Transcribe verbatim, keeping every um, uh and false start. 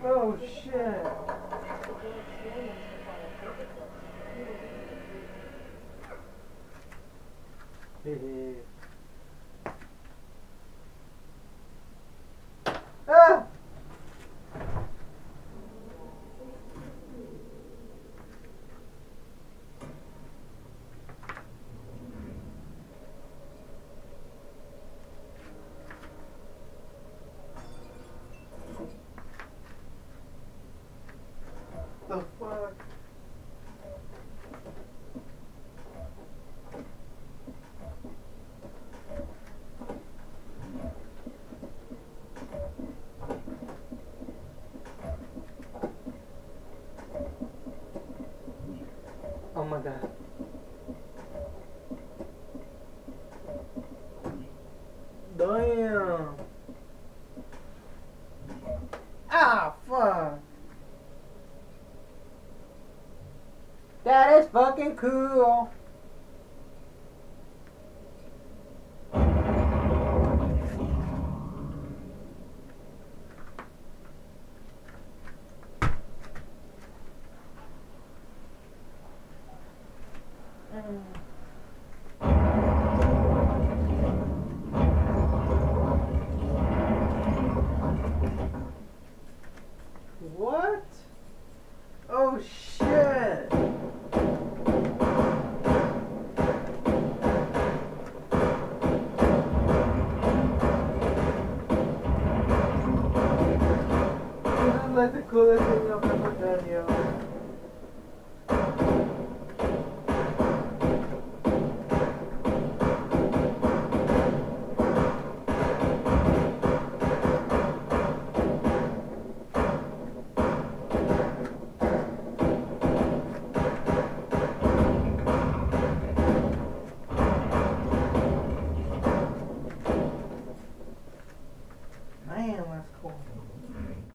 Oh shit. Hehe. Ah! The fuck? Oh my god. Damn. Ah, fuck. That is fucking cool. What? Oh shit! This is like the coolest thing I've ever done, yo.